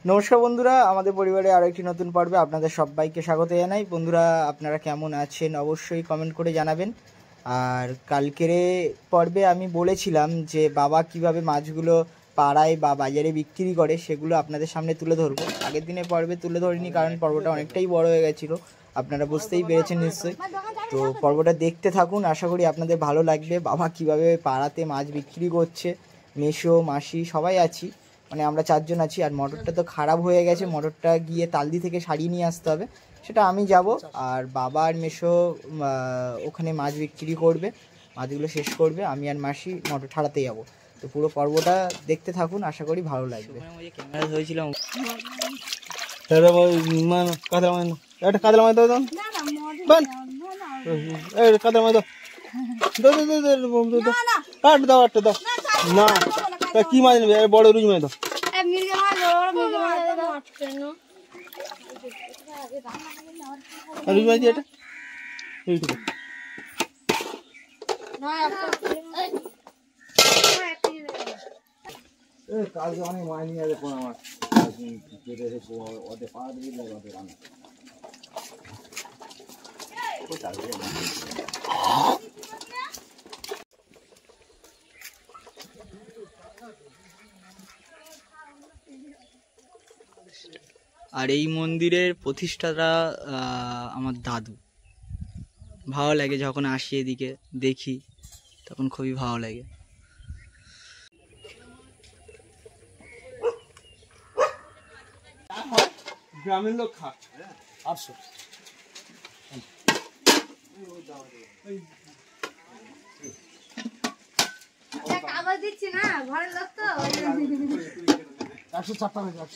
নমস্কার বন্ধুরা, আমাদের পরিবারে আরো একটি নতুন পর্বে আপনাদের সবাইকে স্বাগত জানাই। বন্ধুরা, আপনারা কেমন আছেন অবশ্যই কমেন্ট করে জানাবেন। আর কালকের পর্বে আমি বলেছিলাম যে বাবা কিভাবে মাছগুলো পাড়ায় বা বাজারে বিক্রি করে সেগুলো আপনাদের সামনে তুলে ধরবো। আগের দিনের পর্বে তুলে ধরিনি কারণ পর্বটা অনেকটাই বড় হয়ে গেছিলো, আপনারা বুঝতেই পেরেছেন নিশ্চয়ই। তো পর্বটা দেখতে থাকুন, আশা করি আপনাদের ভালো লাগবে। বাবা কিভাবে পাড়াতে মাছ বিক্রি করছে, মেসো মাসি সবাই আছি, মানে আমরা 4 জন আছি। আর মোটরটা তো খারাপ হয়ে গেছে, মোটরটা গিয়ে তালদি থেকে সারিয়ে নিয়ে আসতে হবে, সেটা আমি যাব। আর বাবা আর মেসো ওখানে মাছ বিক্রি করবে, মাছগুলো শেষ করবে, আমি আর মাসি মোটর ছাড়াতে যাব। তো পুরো পর্বটা দেখতে থাকুন, আশা করি ভালো লাগবে। ক্যামেরা ধরেছিলাম একটা কাতলা মাছ দাও, কাতলা মাছ দাও, দাও একটা দাও। না কি মাছ নেবে? বড় রুই মাছ দাও। রুই মাছ দিয়ে এটা কালকে অনেক মাছ নিয়ে যাবে কোন আমার ওদের পা দিয়ে লাগে রান্না। আর এই মন্দিরের প্রতিষ্ঠাতা আমার দাদু। ভালো লাগে যখন আসি এদিকে দেখি, তখন খুবই ভালো লাগে। গ্রামের লোক খা 800 কাগজ দিচ্ছি না, ঘরের লোক তো 104 টাকা যাচ্ছে।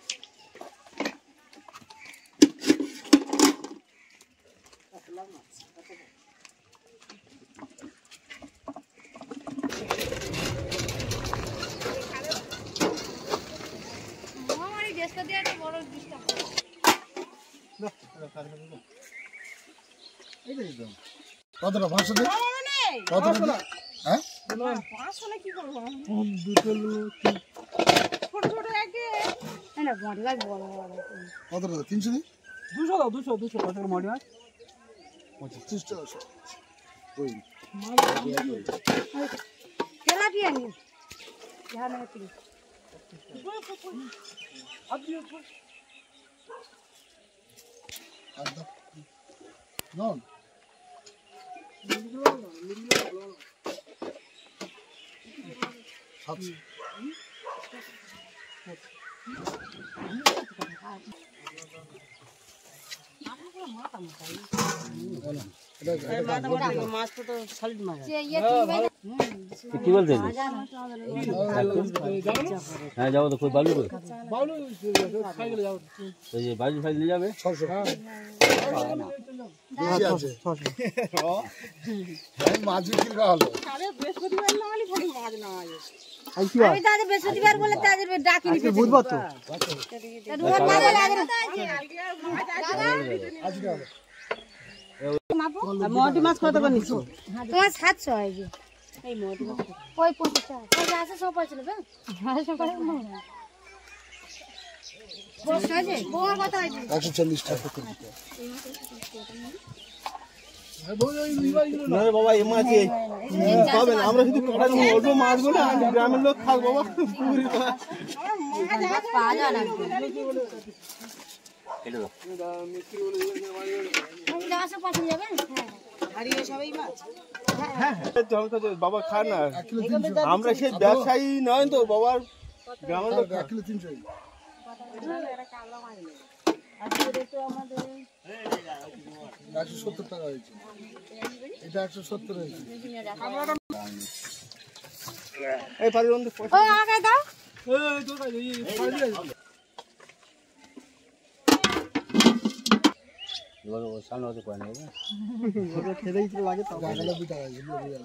কতটা 500 দে? কতটা? হ্যাঁ 500 না কি করব? দুটো ছোট ছোট একে না বড় লাগ বড় বড়। কতটা? 300 দি? 200 দাও, 200 কত করে মডি হয়? 25 টাকা। ওই কেলা দিয়ে নি ধ্যান রাখি। আদিও আদা নন কি বলছেন? হ্যাঁ যাবো তো, বালু বালু ফাইল নিয়ে যাবে। মাছ বিক্রি করা হলো। বৃহস্পতিবার বলে ডাকিনি বুধবার তো মোটি মাছ কত করে নিচ্ছ? তোমার 700 হয় যে এই মোটি মাছ ওই 50 টাকা ওই আছে সব পয়সা নেবে। হ্যাঁ সব পয়সা না বস আছে বোমা কত হয়? 140 টাকা করে দিতে। বাবা এই মাছ পাবেন, আমরা শুধু অল্প মাছ বলে গ্রামের লোক খাক বাবা। পাওয়া যায় না বাবা খা না, আমরা সেই ব্যবসায়ী নয় তো বাবার গ্রামের লোক। 1 কিলো 300 170 টাকা হয়েছে, এটা 170 হয়েছে। এই পারি বন্ধু ও আগে দাও। এই তো এই পারি এবার ও সামনে হতে পারে না, ওটা খেলেই তো লাগে। তো গাগলা বিটা আছে বুঝলেন।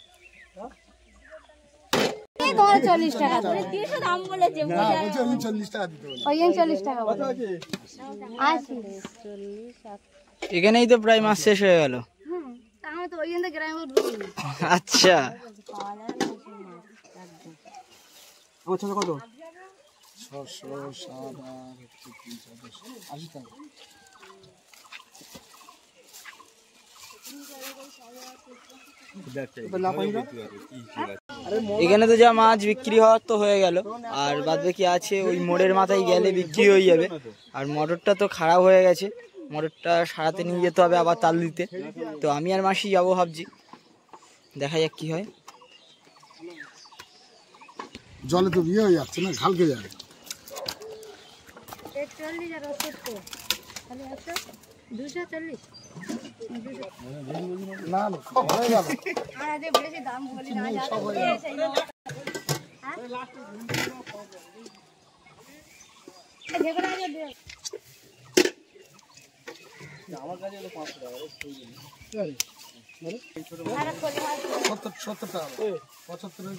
এই ধর 40 টাকা করে 300 দাম বলেছে। না বলছে 39 টাকা দিতে বলে। ওই 40 টাকা বলে। কত আছে? 80 40। এখানেই তো প্রায় মাছ শেষ হয়ে গেল। আমি তো ওই এন্ড গ্রামে উঠবো। আচ্ছা ও কত? এখানে তো যা মাছ বিক্রি হওয়ার তো হয়ে গেল, আর বাদ বাকি আছে ওই মোড়ের মাথায় গেলে বিক্রি হয়ে যাবে। আর মোটরটা তো খারাপ হয়ে গেছে, মোটরটা সারাতে নিয়ে যেতে হবে আবার তাল দিতে। তো আমি আর মাসি যাবো ভাবছি, দেখা যাক কি হয়। জলে তো বিয়ে হয়ে যাচ্ছে না, ঝালকে যাবে। না হয়ে গেল। আমার কাছে 500 টাকা 70 টাকা 75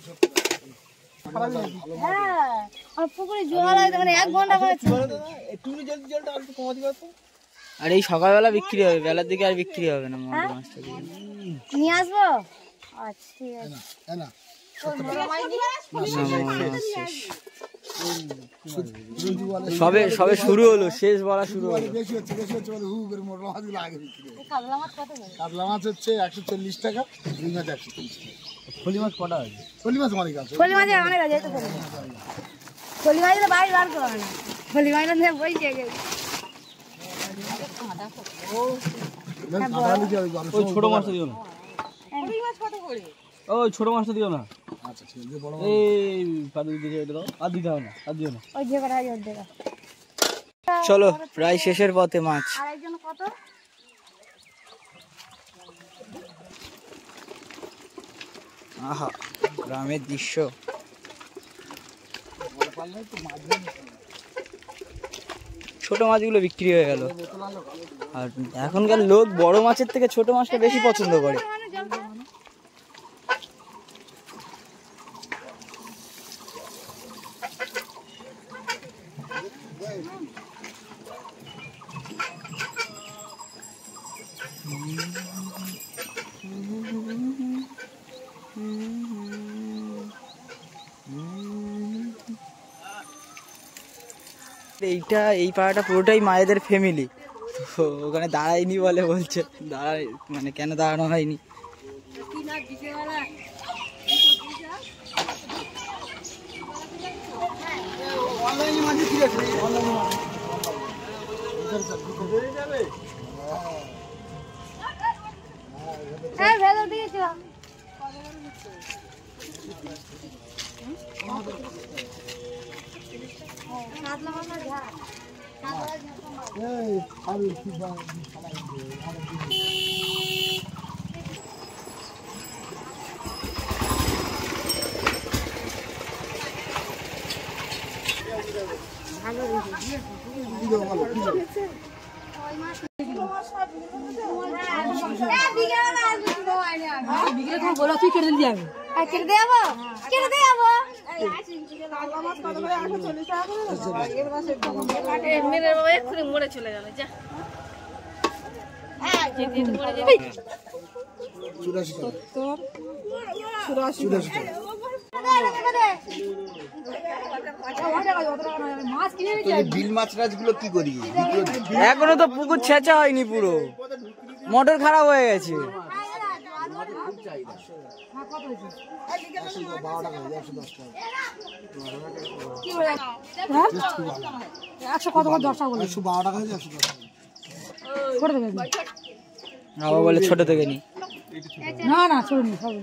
পুকুরে জল মানে 1 ঘন্টা করে জলটা অল্প কমা দিবা তো। আর এই সকালবেলা বিক্রি হবে, বেলার দিকে আর বিক্রি হবে না মাছটা নিয়ে আসবো। আচ্ছা ঠিক আছে না সবে সবে শুরু হলো, শেষ বলা শুরু হলো। বেশি হচ্ছে বলে হু করে মোটর মাছগুলো আগে বিক্রি হয়। কাতলা মাছ কত করে? কাতলা মাছ হচ্ছে 140 টাকা, রুই মাছ 130 টাকা। ফলি মাছ কটা আছে? ফলি মাছ অনেক আছে। ফলি মাছ অনেক আছে, তো ফলি মাছ তো বাইরে বার করা না, ফলি মাছ নিয়ে বইছে গেছে। ওই ছোট মাছটা দিও না। ফলি মাছ কত করে? ওই ছোট মাছটা দিও না। আচ্ছা ঠিক আছে, বড় এই পাদু দিকে এটা দাও, আর দিতে হবে না, আর দিও না। ওই যে করা আছে ওর দেখা। চলো প্রায় শেষের পথে মাছ। আরেকজন কত? আহা গ্রামের দৃশ্য। ছোট মাছগুলো বিক্রি হয়ে গেল, আর এখনকার লোক বড় মাছের থেকে ছোট মাছটা বেশি পছন্দ করে। এইটা এই পাড়াটা পুরোটাই মায়েদের ফ্যামিলি, তো ওখানে দাঁড়ায়নি বলে বলছে, দাঁড়ায় মানে কেন দাঁড়ানো হয়নি। হ্যাঁ ভেতর দিকে চ। কাতলা মাছ ঝাল। এই আর কি বা মরে চলে গেল যা। 84 টাকা। বিল মাছ রাজগুলো কি করি? এখনো তো পুকুর ছেঁচা হয়নি, পুরো মোটর খারাপ হয়ে গেছে। আবার বলে ছোট থেকে নি। না না ছোট নি সব।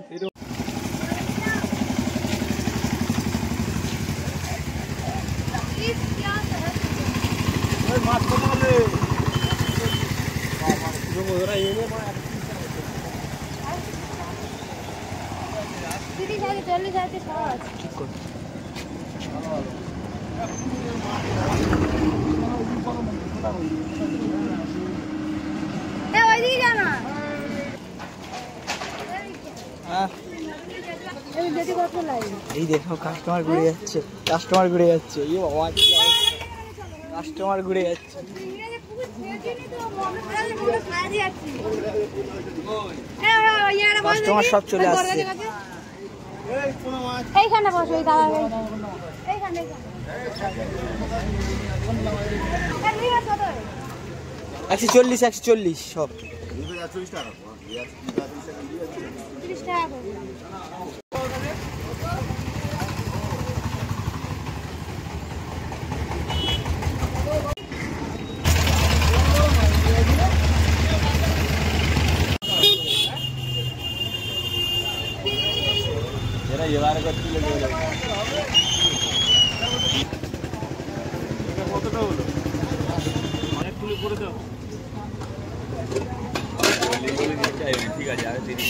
এই দেখো কাস্টমার ঘুরে যাচ্ছে, কাস্টমার ঘুরে যাচ্ছে, এই বাবা কাস্টমার ঘুরে যাচ্ছে। কাস্টমার সব চলে আসছে। এইখানে বসো, এই দাদা এইখানে। $140 $140 সব। ঠিক আছে, আর 30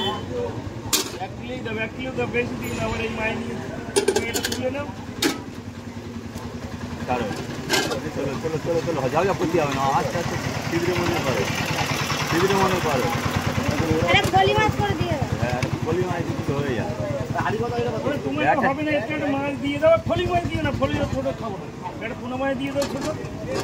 চলো যাও যা করতে হবে না। আচ্ছা আচ্ছা, টিভিতে মনে করো, টিভিতে মনে করো। হ্যাঁ, ফলি মাছ দিতে হয়ে যায়। মাছ দিয়ে দাও, ফলি মাছ দিয়ে না, ফলি ছোট খাবো না, একটা পোনা মাছ দিয়ে দাও ছোট।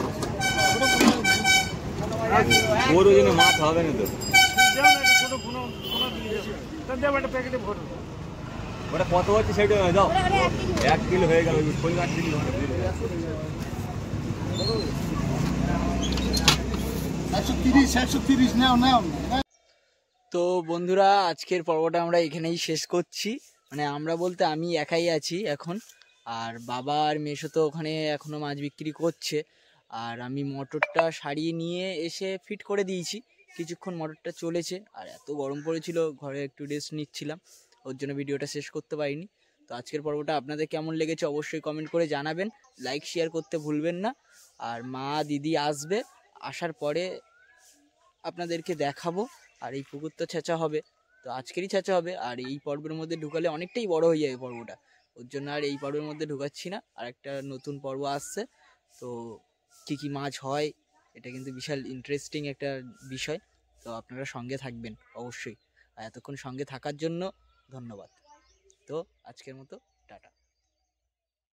ওর ওজনে মাছ হবে না তো। ছোট পোনা দিয়ে দাও, একটা প্যাকেটে ভরো। ওটা কত হচ্ছে সেটা দাও। 1 কিলো হয়ে গেল, ফলি মাছ দিল। 130 নাও। তো বন্ধুরা, আজকের পর্বটা আমরা এখানেই শেষ করছি। মানে আমরা বলতে আমি একাই আছি এখন, আর বাবা আর মেশো তো ওখানে এখনও মাছ বিক্রি করছে। আর আমি মোটরটা সারিয়ে নিয়ে এসে ফিট করে দিয়েছি, কিছুক্ষণ মোটরটা চলেছে। আর এত গরম পড়েছিল, ঘরে একটু রেস্ট নিচ্ছিলাম, ওর জন্য ভিডিওটা শেষ করতে পারিনি। তো আজকের পর্বটা আপনাদের কেমন লেগেছে অবশ্যই কমেন্ট করে জানাবেন, লাইক শেয়ার করতে ভুলবেন না। আর মা দিদি আসবে, আসার পরে আপনাদেরকে দেখাবো। আর এই পুকুরটা ছেঁচা হবে, তো আজকেরই ছেঁচা হবে। আর এই পর্বের মধ্যে ঢুকালে অনেকটাই বড় হয়ে যাবে পর্বটা, ওর জন্য আর এই পর্বের মধ্যে ঢুকাচ্ছি না। আর একটা নতুন পর্ব আসছে, তো কী কী মাছ হয় এটা কিন্তু বিশাল ইন্টারেস্টিং একটা বিষয়। তো আপনারা সঙ্গে থাকবেন অবশ্যই। আর এতক্ষণ সঙ্গে থাকার জন্য ধন্যবাদ। তো আজকের মতো টাটা।